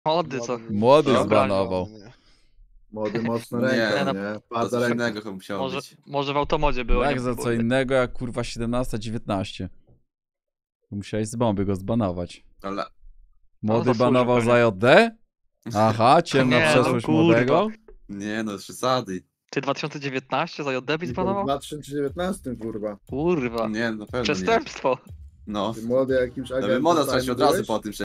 Młody co? Młody Dobra, zbanował. Młody mocno Nie, ręką, no, nie? To Pada coś ręką. innego chyba musiało być. Może w automodzie było. Jak nie za wiem, co kurde. innego, jak kurwa 17-19. Musiałeś z bomby go zbanować. Ale... Młody zasłużył banował pewnie. za JD? Aha, ciemna Nie, no przeszłość kurwa. młodego? Nie no, przesady. Ty 2019 za JD I to w zbanował? 2019, kurwa. Kurwa. Nie, na pewno nie. Przestępstwo. No. Ty młody jakimś No by agentem moda tajnym stracił od razu byłeś? po tym